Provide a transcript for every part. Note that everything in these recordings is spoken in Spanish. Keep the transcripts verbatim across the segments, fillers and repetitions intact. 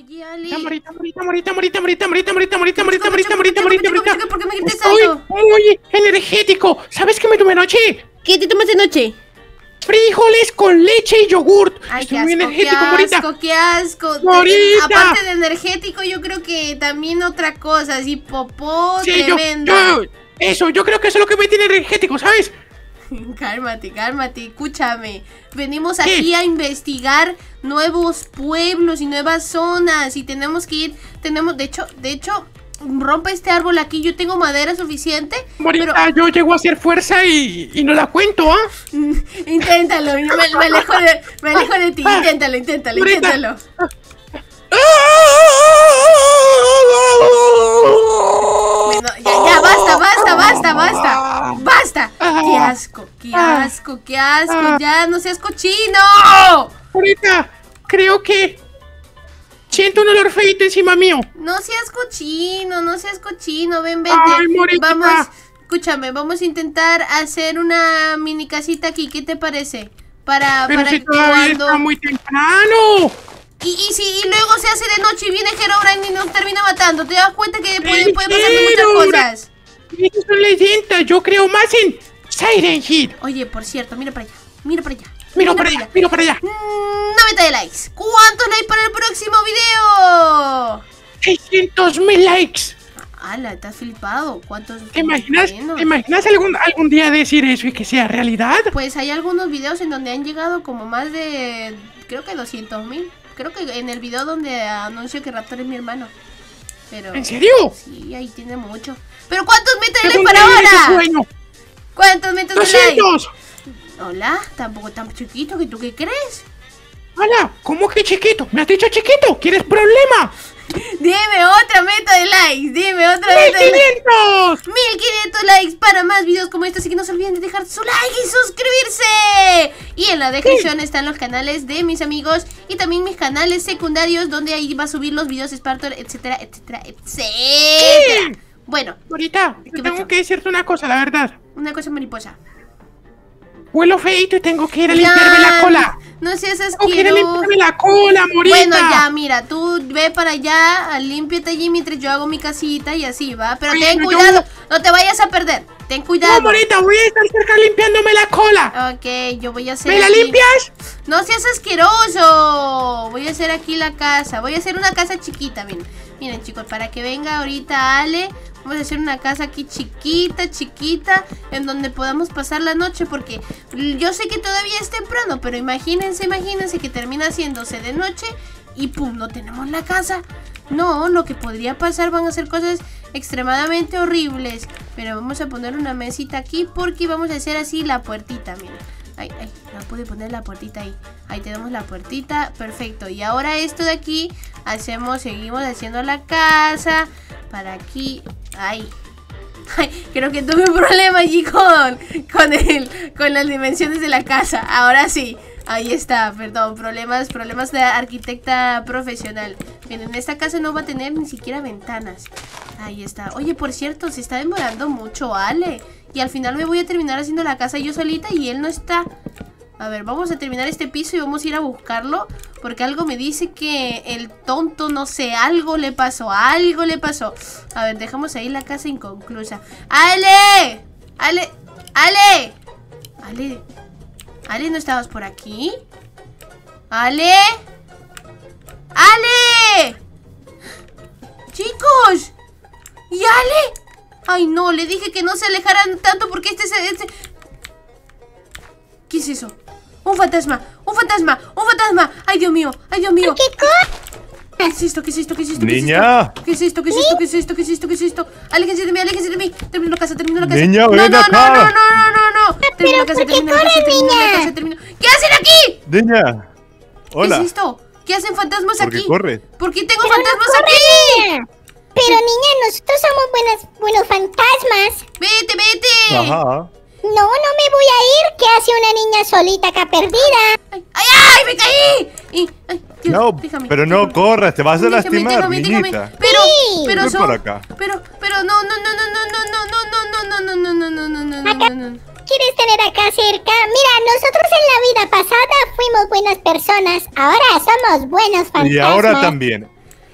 Oye, Ale. Morita, morita, morita, morita, morita, morita, morita, morita, morita, morita, morita, morita, morita. ¿Por qué me gritas Estoy algo? muy energético. ¿Sabes qué me tomé anoche? ¿Qué te tomaste anoche? Frijoles con leche y yogurt. Ay, Estoy qué muy asco, energético, qué morita. asco, qué asco. Morita. Aparte de energético, yo creo que también otra cosa, así popó Sí, yo, tremenda. yo, eso, yo creo que eso es lo que me tiene energético, ¿sabes? Cálmate, cálmate, escúchame. Venimos ¿Qué? aquí a investigar nuevos pueblos y nuevas zonas y tenemos que ir, tenemos, de hecho, de hecho, rompe este árbol aquí, yo tengo madera suficiente. Morita, pero... yo llego a hacer fuerza y, y no la cuento, ¿ah? Inténtalo, me, me alejo de, me alejo de ti, inténtalo, inténtalo, Morita. inténtalo. Bueno, ya, ya, basta, basta, basta, basta. ¡Basta! ¡Qué asco, qué asco, qué asco! ¡Ya, no seas cochino! Morita, creo que siento un olor feito encima mío. No seas cochino, no seas cochino, ven, vente. Ay, Morita. Vamos, escúchame, vamos a intentar hacer una mini casita aquí, ¿qué te parece? Para, Pero para si todavía cuando... está muy temprano. Y, y si y luego se hace de noche y viene Herobrine y nos termina matando, ¿te das cuenta que puede, puede pasar muchas cosas? Esas son leyendas, yo creo más en Siren Head. Oye, por cierto, mira para allá, mira para allá. Mira para allá, mira para allá. noventa de likes. ¿Cuántos likes para el próximo video? seiscientos mil likes. ¡Hala, estás flipado! ¿Cuántos? ¿Te imaginas, Bueno. ¿te imaginas algún, algún día decir eso y que sea realidad? Pues hay algunos videos en donde han llegado como más de, creo que doscientos mil. Creo que en el video donde anuncio que Raptor es mi hermano. Pero ¿En serio? sí, ahí tiene mucho. ¿Pero cuántos metes de like Según para yo, ese ahora? sueño. ¿Cuántos metes de like? ¡doscientos! Hola, tampoco tan chiquito, que tú qué crees. Hola, ¿cómo que chiquito? ¿Me has dicho chiquito? ¿Quieres problema? Dime otra meta de likes, dime otra ¡mil meta de likes. quinientos! mil quinientos likes para más videos como este, así que no se olviden de dejar su like y suscribirse. Y en la descripción sí. están los canales de mis amigos y también mis canales secundarios donde ahí va a subir los videos Spartor, etcétera, etcétera, etcétera. Sí. Bueno, Ahorita, tengo pasó? que decirte una cosa, la verdad. Una cosa mariposa. Huelo feito y tengo que ir a limpiarme la cola. No seas Tengo que ir a asqueroso. limpiarme la cola, Morita. Bueno, ya, mira, tú ve para allá, límpiate allí mientras yo hago mi casita y así, ¿va? Pero Ay, ten no, cuidado, yo... no te vayas a perder. Ten cuidado. No, Morita, voy a estar cerca limpiándome la cola. Ok, yo voy a hacer ¿Me la aquí... limpias? No seas asqueroso. Voy a hacer aquí la casa. Voy a hacer una casa chiquita, miren. Miren, chicos, para que venga ahorita Ale, vamos a hacer una casa aquí chiquita, chiquita, en donde podamos pasar la noche, porque yo sé que todavía es temprano, pero imagínense, imagínense que termina haciéndose de noche y pum, no tenemos la casa. No, lo que podría pasar van a ser cosas extremadamente horribles. Pero vamos a poner una mesita aquí porque vamos a hacer así la puertita, miren. Ay, ay, no pude poner la puertita ahí. Ahí tenemos la puertita, perfecto. Y ahora esto de aquí, hacemos, seguimos haciendo la casa. Para aquí, ay, ay, creo que tuve un problema allí con, con, el, con las dimensiones de la casa. Ahora sí, ahí está, perdón, problemas, problemas de arquitecta profesional. Miren, esta casa no va a tener ni siquiera ventanas. Ahí está. Oye, por cierto, se está demorando mucho Ale. Y al final me voy a terminar haciendo la casa yo solita y él no está. A ver, vamos a terminar este piso y vamos a ir a buscarlo. Porque algo me dice que el tonto, no sé, algo le pasó. Algo le pasó. A ver, dejamos ahí la casa inconclusa. ¡Ale! ¡Ale! ¡Ale! ¡Ale! ¿Ale, no estabas por aquí? ¡Ale! ¡Ale! ¡Chicos! ¿Y Ale? Ay, no, le dije que no se alejaran tanto porque este es... Este... ¿Qué es eso? ¡Un fantasma! ¡Un fantasma! ¡Un fantasma! ¡Ay, Dios mío! ¡Ay, Dios mío! ¿Qué cosa? ¿Qué es esto? ¿Qué es esto? ¿Qué es esto? Niña. ¿Qué es esto? ¿Qué es esto? ¿Qué es esto? ¿Qué es esto? ¿Qué es esto? Aléjense de mí, aléjense de mí. Termino la casa, termino la casa. Niña, no, ven no, acá. no, no, no, no, no, no. Termino la ¿Pero casa, por qué termino la casa, corres, termino la niña? casa, termino. ¿Qué hacen aquí? Niña. Hola. ¿Qué es esto? ¿Qué hacen fantasmas ¿Por qué aquí? corres? ¿Por qué tengo Pero fantasmas no corre, aquí? niña. Pero niña, nosotros somos buenas, buenos fantasmas. Vete, vete. Ajá. No, no me voy a ir. ¿Qué hace una niña solita acá perdida? ¡Ay, ay, ay! ¡Me caí! Y, ay, Dios, No, déjame, pero no déjame. corras, te vas a Déjame, lastimar, déjame, déjame. niñita. Pero, Sí. pero Ven son... por acá. Pero, pero no, no, no, no, no, no, no, no, no, no, no, no, no, no, no, no, Acá. no, no. ¿Quieres tener acá cerca? Mira, nosotros en la vida pasada fuimos buenas personas. Ahora somos buenos fantasmas. Y ahora también.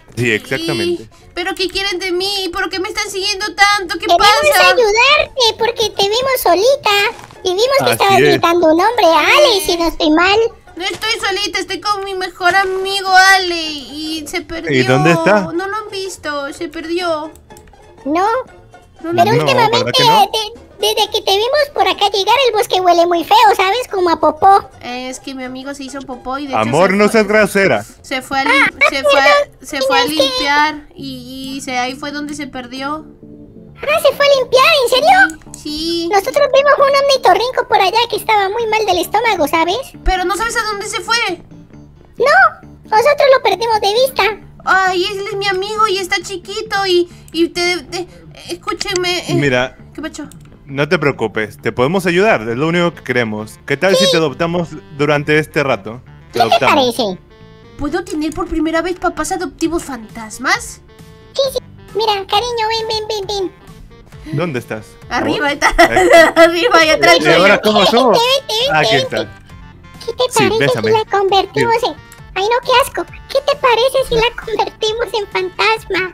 Sí, exactamente. Y- ¿Pero qué quieren de mí? ¿Por qué me están siguiendo tanto? ¿Qué Queremos pasa? ayudarte porque te vimos solita. Y vimos que Así estabas es. gritando un nombre, Ale, si no estoy mal. No estoy solita, estoy con mi mejor amigo Ale y se perdió. ¿Y dónde está? No lo han visto, se perdió. No, No lo pero No, últimamente, ¿verdad que no? de- desde que te vimos por acá llegar, el bosque huele muy feo, ¿sabes? Como a popó. Es que mi amigo se hizo popó y de hecho Amor, se no fue- seas grosera. Se fue a, lim- se fue a, se fue a limpiar y, y se, ahí fue donde se perdió. Ah, se fue a limpiar, ¿en serio? Sí, Nosotros vimos un omnitorrinco por allá que estaba muy mal del estómago, ¿sabes? pero no sabes a dónde se fue. No, nosotros lo perdimos de vista. Ay, él es mi amigo y está chiquito y, y te, te- escúchenme. eh, Mira, ¿Qué pacho? no te preocupes, te podemos ayudar, es lo único que queremos. ¿Qué tal si te adoptamos durante este rato? Te ¿Qué te adoptamos. parece? ¿Puedo tener por primera vez papás adoptivos fantasmas? Sí, sí. Mira, cariño, ven, ven, ven, ven. ¿Dónde estás? Arriba, está. Ahí. Arriba y atrás ¿Y tuyo. ahora cómo subo? Vente, vente, Aquí vente, está. vente. ¿Qué te Sí, parece bésame. si la convertimos en... Ay, no, qué asco. ¿Qué te parece si la convertimos en fantasma?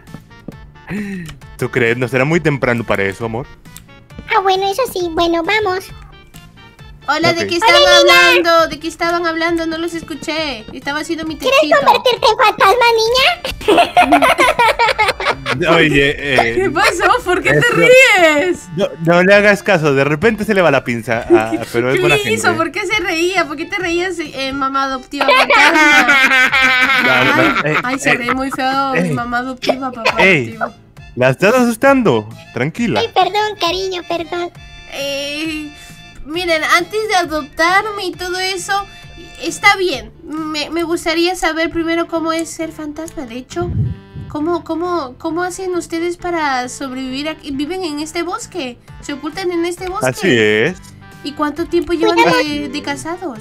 ¿Tú crees? ¿No será muy temprano para eso, amor? Ah, bueno, eso sí. Bueno, vamos. Hola, ¿de Ok. qué estaban hablando? ¿De qué estaban hablando? No los escuché. Estaba haciendo mi ¿Quieres tecito. convertirte en fantasma, niña? Oye, ¿Qué eh, pasó? ¿Por qué te Eso- ríes? no, no le hagas caso, de repente se le va la pinza, ah, pero es ¿Qué buena le hizo? gente. ¿Por qué se reía? ¿Por qué te reías, eh, mamá adoptiva fantasma? No, no, Ay, no, eh, ay, se eh, ríe muy feo mi ey. mamá adoptiva, papá Ey. adoptivo. La estás asustando, tranquila. Ay, perdón, cariño, perdón. Eh, miren, antes de adoptarme y todo eso, está bien. Me, me gustaría saber primero cómo es ser fantasma. De hecho, ¿cómo, cómo, cómo hacen ustedes para sobrevivir aquí? ¿Viven en este bosque? ¿Se ocultan en este bosque? Así es. ¿Y cuánto tiempo llevan de, de casados?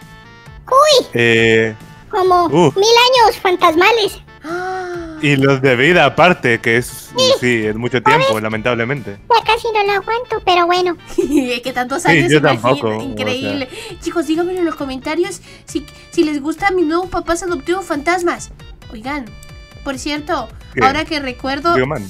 Uy, Eh, como Uh. mil años fantasmales. Ah, y los de vida aparte, que es, sí, es mucho tiempo, lamentablemente. Ya casi no lo aguanto, pero bueno. es que tantos Sí, años, yo imagina, tampoco, o increíble. Chicos, díganme en los comentarios si, si les gustan mis nuevos papás adoptivos fantasmas. Oigan, por cierto, ¿Qué? ahora que recuerdo, Digo, man,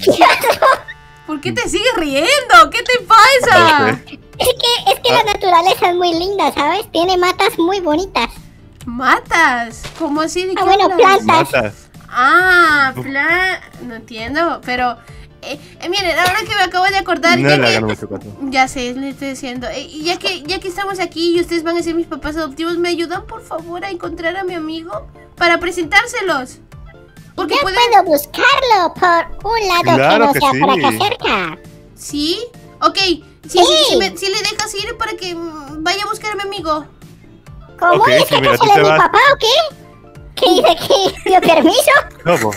¿por qué te sigues riendo? ¿Qué te pasa? no sé. Es que, es que la naturaleza es muy linda, ¿sabes? Tiene matas muy bonitas. ¿Matas? ¿Cómo así? ¿De qué Ah, bueno, hablas? plantas. Matas. Ah, plan... No entiendo, pero... Eh, eh, miren, ahora que me acabo de acordar... No ya le que- hagan mucho caso. Ya sé, le estoy diciendo. Eh, y ya que ya que estamos aquí y ustedes van a ser mis papás adoptivos, ¿me ayudan por favor a encontrar a mi amigo para presentárselos? Porque Yo pueden... puedo buscarlo por un lado Claro que no que sea sí. por acá cerca. ¿Sí? Ok, sí, sí, Sí. sí, me- sí le dejas ir para que mm, vaya a buscar a mi amigo. ¿Cómo? Ok, ¿Es sí, que mira, acaso tú él te es mi vas. papá o qué? ¿Qué dice que dio permiso? ¿Cómo?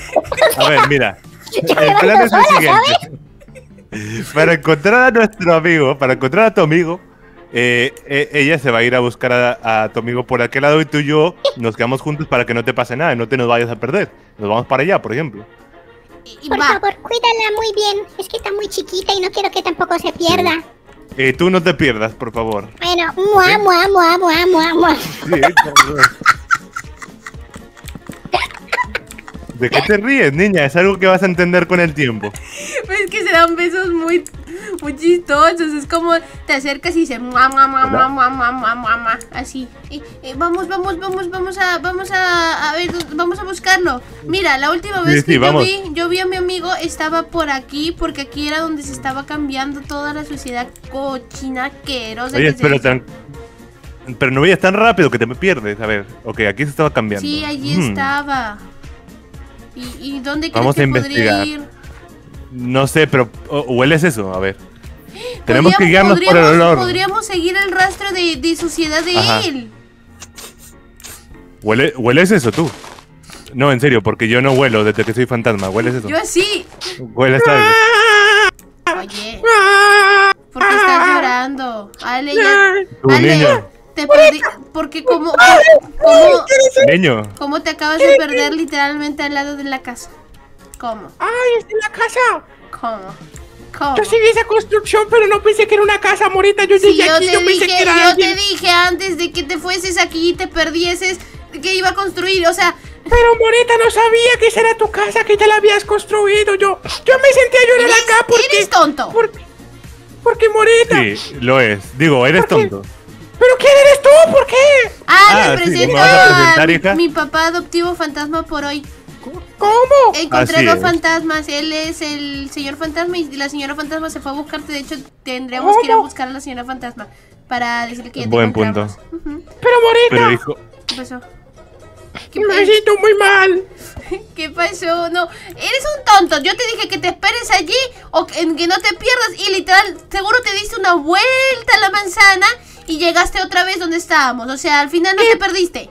A ver, mira. Yo me El plan mando es el sola, siguiente. Para encontrar a nuestro amigo, para encontrar a tu amigo, eh, eh, ella se va a ir a buscar a, a tu amigo por aquel lado y tú y yo nos quedamos juntos para que no te pase nada y no te nos vayas a perder. Nos vamos para allá, por ejemplo. Y, y Por va. favor, cuídala muy bien. Es que está muy chiquita y no quiero que tampoco se pierda. Eh, tú no te pierdas, por favor. Bueno, mua, mua, mua, mua, mua, mua. Sí, cabrón. ¿De qué te ríes, niña? Es algo que vas a entender con el tiempo. Pues es que se dan besos muy, muy chistosos. Es como te acercas y dices mua, mua, mua, mua, mua, mua, mua, mua, mua, así. Eh, eh, vamos, vamos, vamos, vamos a, vamos a, a ver, vamos a buscarlo. Mira, la última vez Sí, que sí, yo vamos. vi, yo vi a mi amigo estaba por aquí, porque aquí era donde se estaba cambiando toda la suciedad cochina, asquerosa. Oye, que se pero, hizo. tan, pero no vayas tan rápido que te me pierdes. A ver, ok, aquí se estaba cambiando. Sí, allí Hmm, estaba. ¿Y, y dónde crees Vamos que a podría investigar. ir? No sé, pero o- ¿hueles eso? A ver. Tenemos que Podríamos- guiarnos por el podríamos- olor. Podríamos seguir el rastro de, de suciedad de Ajá. él. ¿Huele, ¿Hueles eso tú? No, en serio, porque yo no huelo desde que soy fantasma. ¿Hueles eso? Yo así. ¿Hueles algo? Oye, ¿por qué estás llorando? Ale, ya. Tú, Ale, niño. te perdí. Porque como, como, Niño. como te acabas de perder literalmente al lado de la casa. ¿Cómo? ¡Ay, está en la casa! ¿Cómo? ¿Cómo? Yo sí vi esa construcción, pero no pensé que era una casa, morita. Yo Si llegué yo aquí, te yo pensé dije, que era yo alguien. te dije antes de que te fueses aquí y te perdieses que iba a construir, o sea... Pero Morita, no sabía que esa era tu casa, que ya la habías construido. Yo, yo me sentí a llorar Eres, acá porque... eres tonto. Porque, porque Morita... Sí, lo es. Digo, eres ¿Por qué? tonto. ¿Pero quién eres tú? ¿Por qué? Ah, Ah, les sí, presento ¿me vas a presentar, a hija? mi papá adoptivo fantasma por hoy. ¿Cómo? Encontré Así dos es. fantasmas. Él es el señor fantasma y la señora fantasma se fue a buscarte. De hecho, tendríamos que ir a ¿Cómo? buscar a la señora fantasma para decirle que ya te Buen punto. encontramos. Ujú. Pero Morita, Pero hijo, ¿Qué pasó? ¿Qué, me pa- siento muy mal. ¿Qué pasó? No, eres un tonto. Yo te dije que te esperes allí o que, que no te pierdas y literal, seguro te diste una vuelta a la manzana y llegaste otra vez donde estábamos. O sea, al final no te perdiste.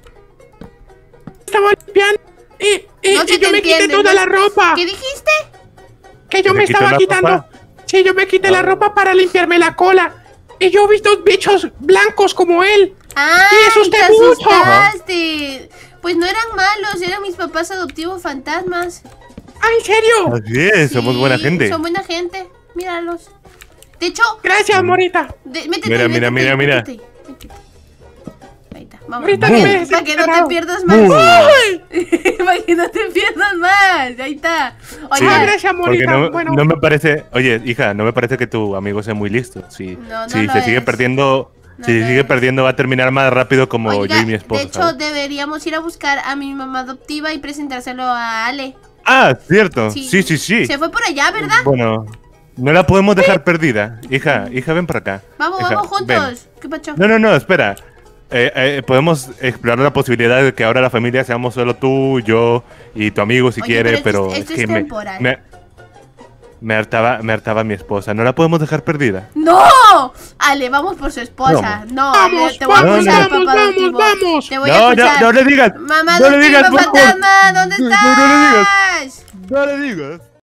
Estaba limpiando y, y, No se y yo te me quité entiende, toda ¿no? la ropa. ¿Qué dijiste? Que yo ¿Se me quitó estaba la quitando. ropa? Sí, yo me quité la ropa para limpiarme la cola. Y yo vi dos bichos blancos como él. ¡Ah! Me asusté te mucho. asustaste! Pues no eran malos, eran mis papás adoptivos fantasmas. Ah, ¿en serio? así es, somos Sí, buena gente. Son buena gente, míralos. De hecho, Gracias, Morita. de- métete, Mira, ahí, mira, métete, mira, mira. métete, métete. Ahí está, vamos. Morita, no me dejes Para que no te encerrado. pierdas más. ¡Ay! Para que no te pierdas más. Ahí está. Sí, Oye, Ah, gracias, porque Morita. no, Bueno. no me parece, oye, hija, no me parece que tu amigo sea muy listo. Si, No, no si lo se sigue es. perdiendo, No si lo sigue es. perdiendo, va a terminar más rápido como oiga, yo y mi esposa. de hecho, ¿sabes? deberíamos ir a buscar a mi mamá adoptiva y presentárselo a Ale. Ah, cierto. Sí, sí, sí. Se fue por allá, ¿verdad? Bueno, no la podemos dejar perdida. Hija, hija, ven para acá. Vamos, Hija, vamos ven. juntos. ¿Qué pacho? No, no, no, espera. Eh, eh, podemos explorar la posibilidad de que ahora la familia seamos solo tú, yo y tu amigo si Oye, quiere, pero pero, esto- esto es es que me, temporal. me, me hartaba, me hartaba mi esposa. No la podemos dejar perdida. ¡No! Ale, vamos por su esposa. No, Vamos, Ale, te voy a vamos, acusar, vamos, papá vamos, adoptivo. vamos. Te voy a No, no, acusar. no le digas. Mamá no le adoptiva digas, por favor. fantasma, ¿dónde No, estás? no le digas. No le digas.